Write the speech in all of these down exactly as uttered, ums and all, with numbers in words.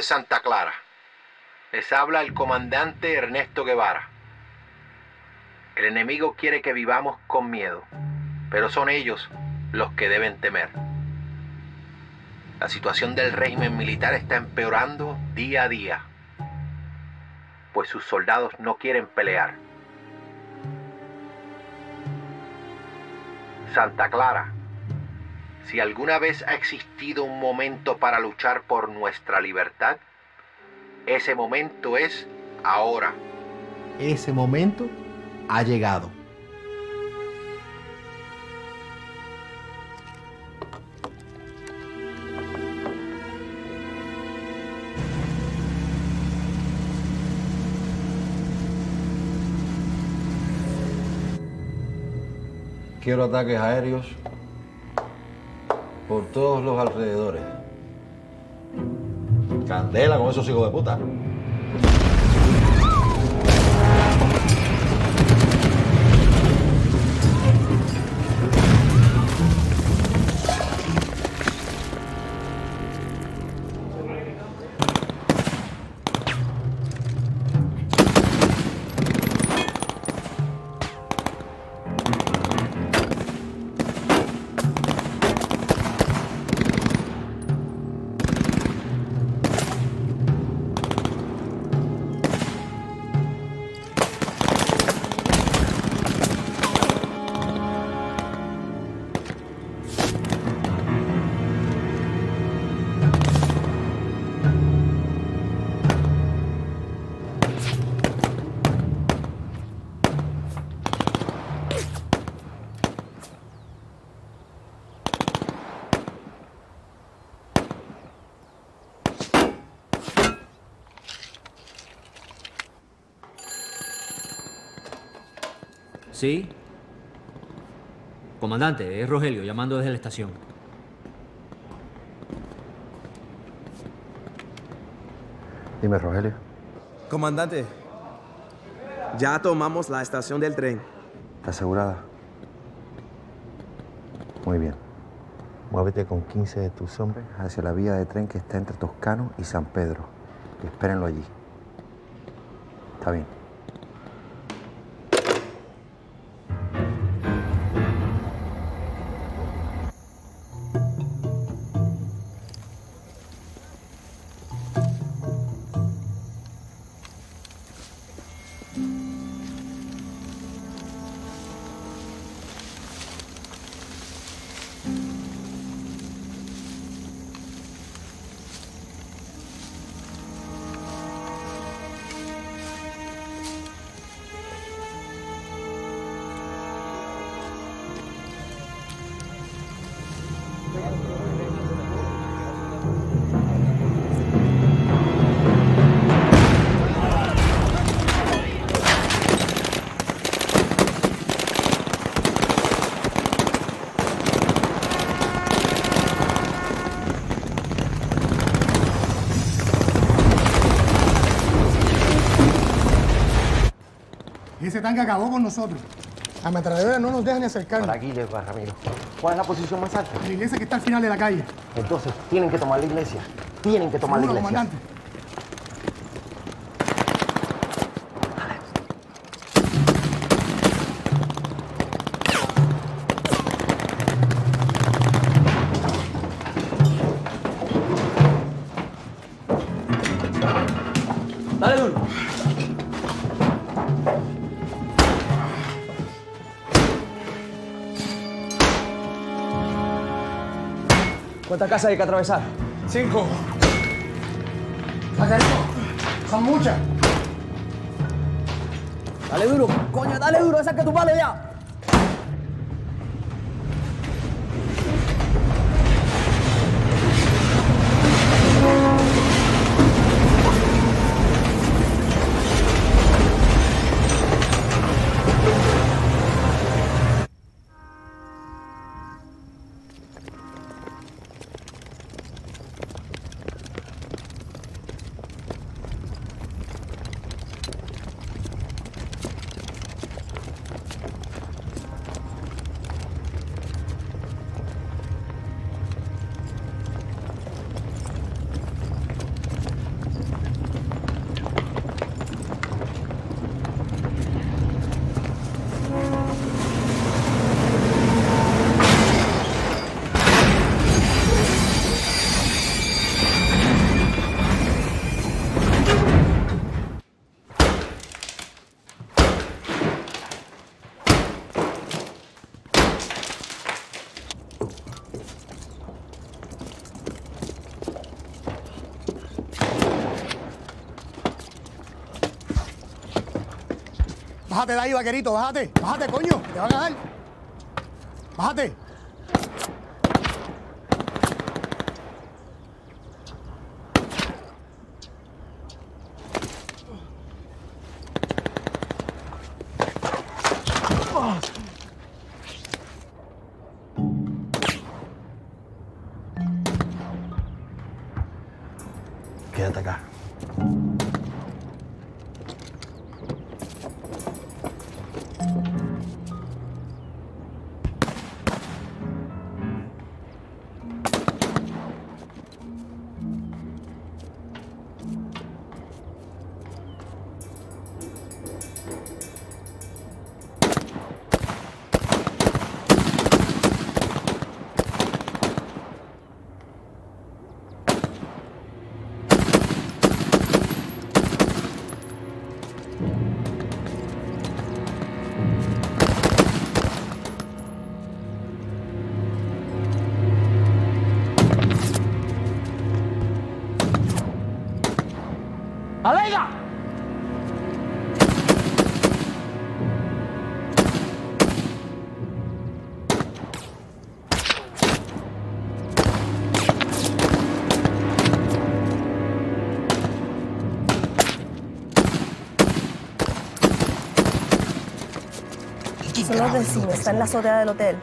de Santa Clara. Les habla el comandante Ernesto Guevara. El enemigo quiere que vivamos con miedo, pero son ellos los que deben temer. La situación del régimen militar está empeorando día a día, pues sus soldados no quieren pelear. Santa Clara, si alguna vez ha existido un momento para luchar por nuestra libertad, ese momento es ahora. Ese momento ha llegado. Quiero ataques aéreos por todos los alrededores. Candela con esos hijos de puta. ¿Sí? Comandante, es Rogelio, llamando desde la estación. Dime, Rogelio. Comandante, ya tomamos la estación del tren. ¿Está asegurada? Muy bien. Muévete con quince de tus hombres hacia la vía de tren que está entre Toscano y San Pedro. Y espérenlo allí. Está bien. Ese tanque acabó con nosotros. La ametralladora no nos deja ni acercarnos. Por aquí, Llegua, Ramiro. ¿Cuál es la posición más alta? La iglesia que está al final de la calle. Entonces, tienen que tomar la iglesia. Tienen que tomar la ¿Seguro, iglesia. comandante? Dale duro. ¿Cuántas casas hay que atravesar? Cinco. Acá son muchas. Dale duro, coño, dale duro, saca tu palo ya. Bájate de ahí, vaquerito, bájate. Bájate, coño, te van a dar. Bájate. Quédate acá. ¡Alega! Son los vecinos, está en la azotea del hotel.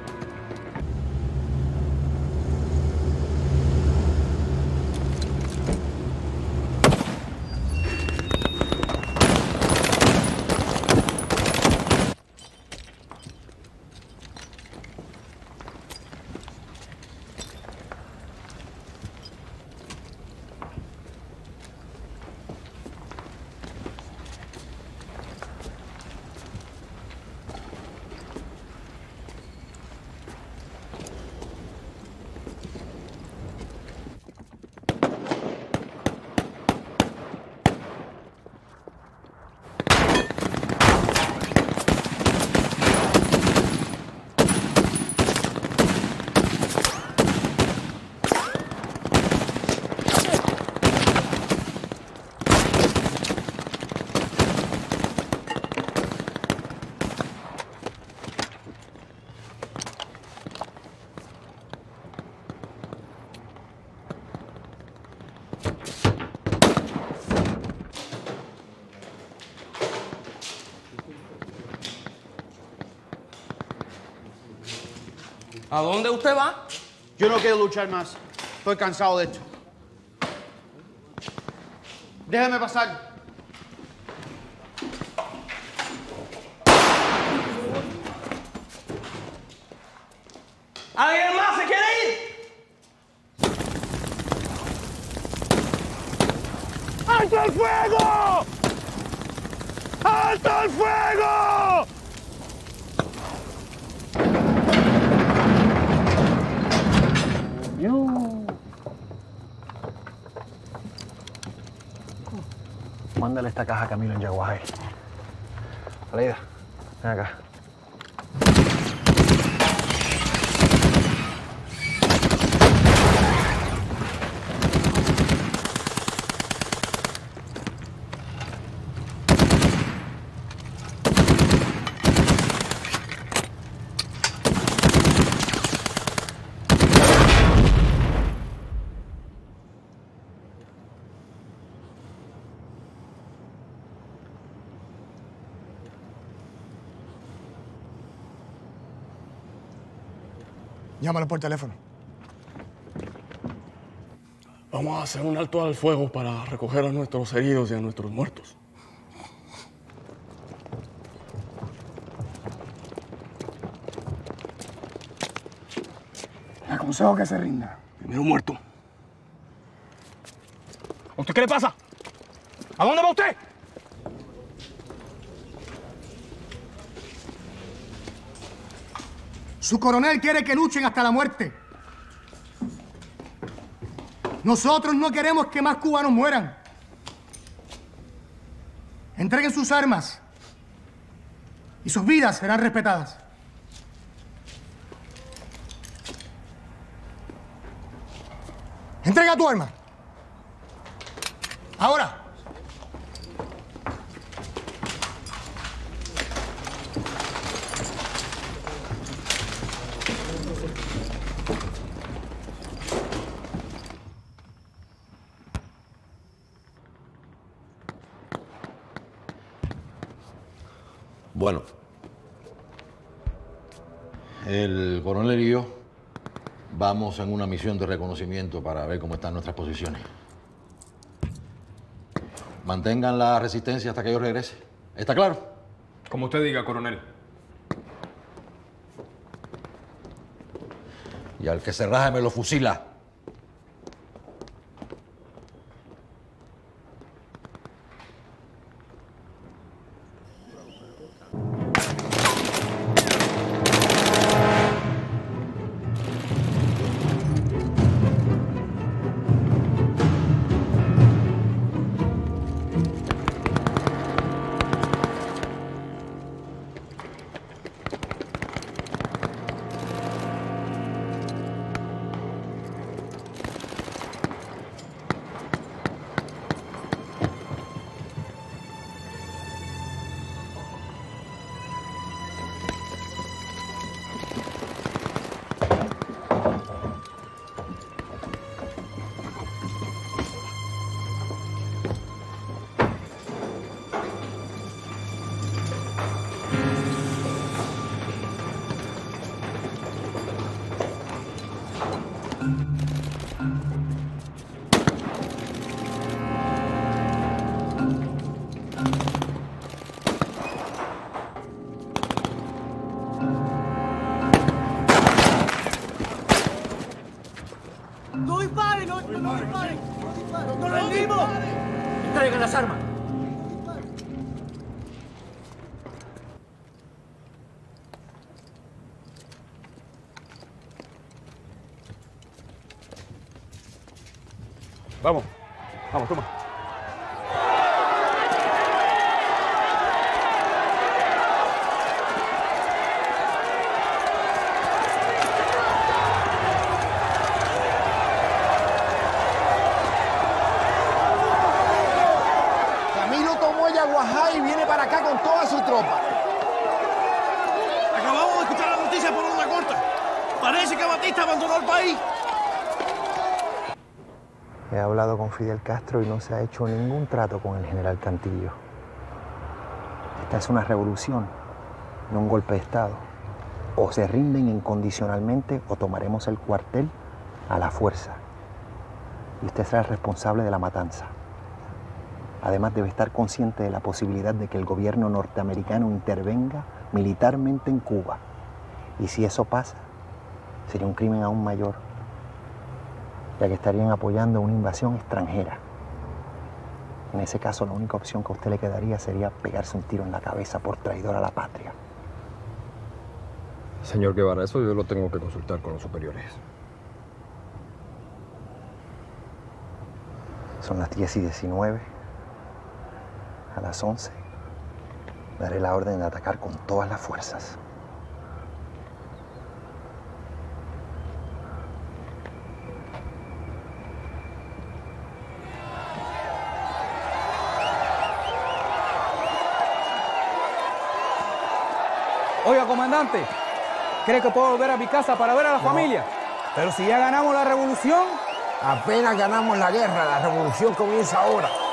¿A dónde usted va? Yo no quiero luchar más. Estoy cansado de esto. Déjeme pasar. ¿Alguien más se quiere ir? ¡Alto el fuego! ¡Alto el fuego! Mándale esta caja a Camilo en Yaguajay. Aleida, ven acá. Llámalo por teléfono. Vamos a hacer un alto al fuego para recoger a nuestros heridos y a nuestros muertos. Le aconsejo que se rinda. Primero muerto. ¿A usted qué le pasa? ¿A dónde va usted? Su coronel quiere que luchen hasta la muerte. Nosotros no queremos que más cubanos mueran. Entreguen sus armas y sus vidas serán respetadas. Entrega tu arma. Ahora. Bueno, el coronel y yo vamos en una misión de reconocimiento para ver cómo están nuestras posiciones. Mantengan la resistencia hasta que yo regrese. ¿Está claro? Como usted diga, coronel. Y al que se raje me lo fusila. ¡No disparen! ¡No, no, no disparen! ¡Nos rendimos! ¡Traigan las armas! Vamos. Vamos, toma. Camilo tomó Yaguajá y viene para acá con toda su tropa. Acabamos de escuchar la noticia por onda corta. Parece que Batista abandonó el país. He hablado con Fidel Castro y no se ha hecho ningún trato con el general Cantillo. Esta es una revolución, no un golpe de Estado. O se rinden incondicionalmente o tomaremos el cuartel a la fuerza. Y usted será el responsable de la matanza. Además, debe estar consciente de la posibilidad de que el gobierno norteamericano intervenga militarmente en Cuba. Y si eso pasa, sería un crimen aún mayor, ya que estarían apoyando una invasión extranjera. En ese caso, la única opción que a usted le quedaría sería pegarse un tiro en la cabeza por traidor a la patria. Señor Guevara, eso yo lo tengo que consultar con los superiores. Son las diez y diecinueve. A las once daré la orden de atacar con todas las fuerzas. Oiga, comandante, ¿cree que puedo volver a mi casa para ver a la familia? Pero si ya ganamos la revolución. Apenas ganamos la guerra, la revolución comienza ahora.